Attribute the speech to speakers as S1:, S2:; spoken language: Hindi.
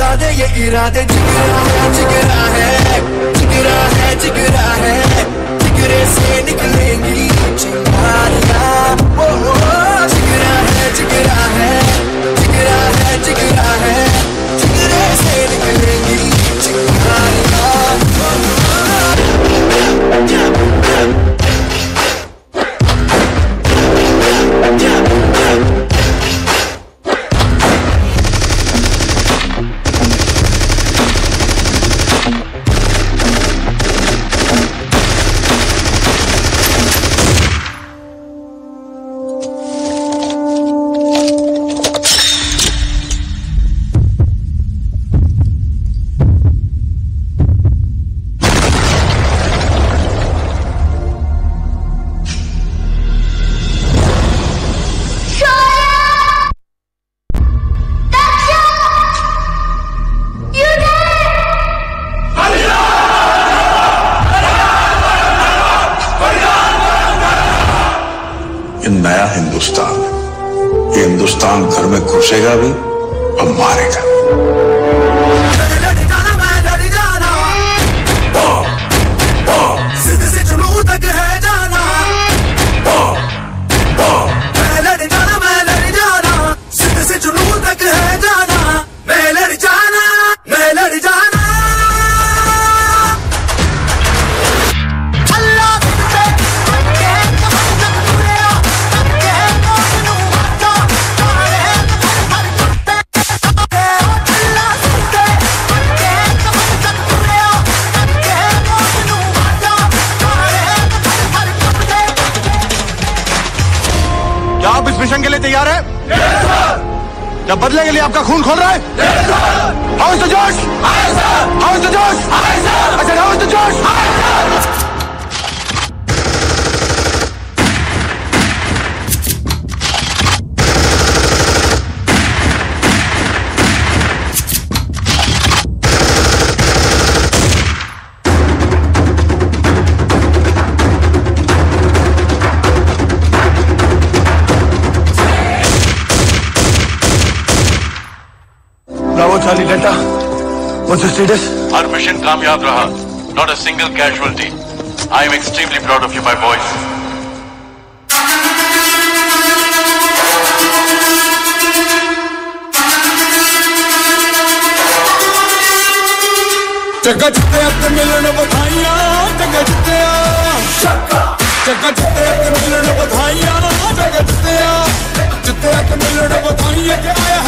S1: दे ये इरादे, जिगरा है जिगरा है, जिगरा है जिगरा है, जिगरे से निकलेंगी चिंगारियां। जिगरा है जिगरा है, जिगरा है जिगरा है, जिगरे से निकलेंगी चिंगारियां।
S2: नया हिंदुस्तान, ये हिंदुस्तान घर में घुसेगा भी और मारेगा।
S3: क्या आप इस मिशन के लिए तैयार हैं? क्या बदले के लिए आपका खून खोल रहा है? How is the josh? How is the josh? अच्छा, how is the josh?
S4: Bravo Charlie Delta, what's the status?
S3: हर मिशन कामयाब रहा. Not a single casualty. I am extremely proud of you, my boys.
S1: चक्का चित्ते अपने मिलन बधाइयां, चक्का चित्ते चक्का चित्ते अपने मिलन बधाइयां, चक्का चित्ते अपने मिलन बधाइयां के आया